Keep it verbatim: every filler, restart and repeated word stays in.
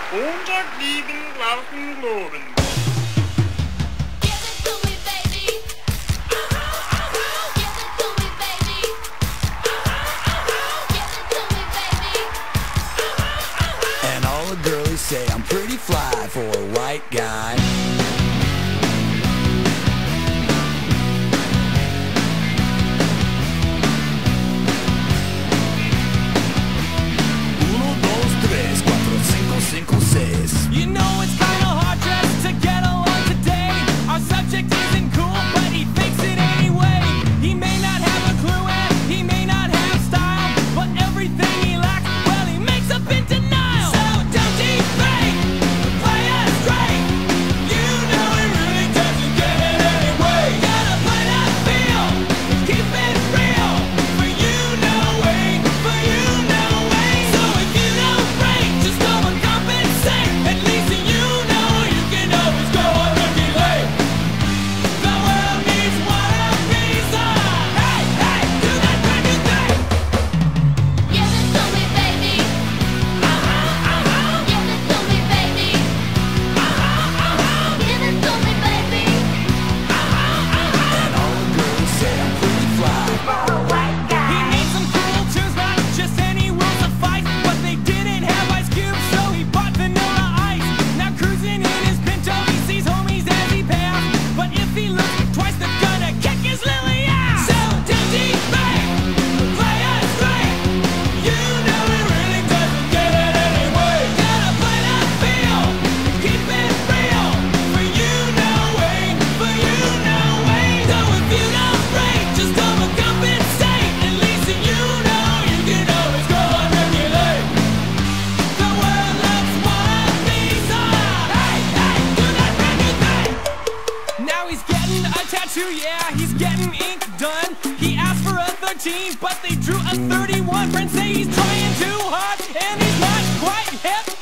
Untergliegen lassen Globen. And all the girlies say I'm pretty fly for a white guy. Uno, dos, tres, cuatro, cinco, cinco, seis. You know it's kinda hard just to get along today. Our subject isn't cool, but he thinks it anyway. He may not have a clue and he may not have style, but everything he lacks, well, he makes up in denial. So don't debate, play us straight. You know he really doesn't get it anyway. Gotta play that feel, keep it real. For you, no way, for you, no way. So if you don't break, just overcompensate. At least you know you can always go on looking late. The world needs one of these. uh, Hey, hey, do that brand new thing. Give it to me, baby. Uh-huh, uh-huh, Give it to me, baby. uh-huh, uh-huh, Give it to me, baby. And all the girlies say I'm pretty fly. He made some cool tunes, not just any rules of fight. But they didn't have Ice Cube, so he bought Vanilla Ice. Now cruising in his Pinto, he sees homies as he passed. But if he looks twice, they're gonna kick his lily ass. So don't debate, play us straight. You know he really doesn't get it anyway. Gotta play that feel, keep it real. For you, no way, for you, no way. So if you don't break, just overcompensate. At least you know you can always go on regulate. The world loves one of these. uh, Hey, hey, do that brand new thing. Now he's getting a tattoo, yeah, he's getting ink done. He asked for a thirteen, but they drew a thirty-one. Friends say he's trying too hard, and he's not quite hip.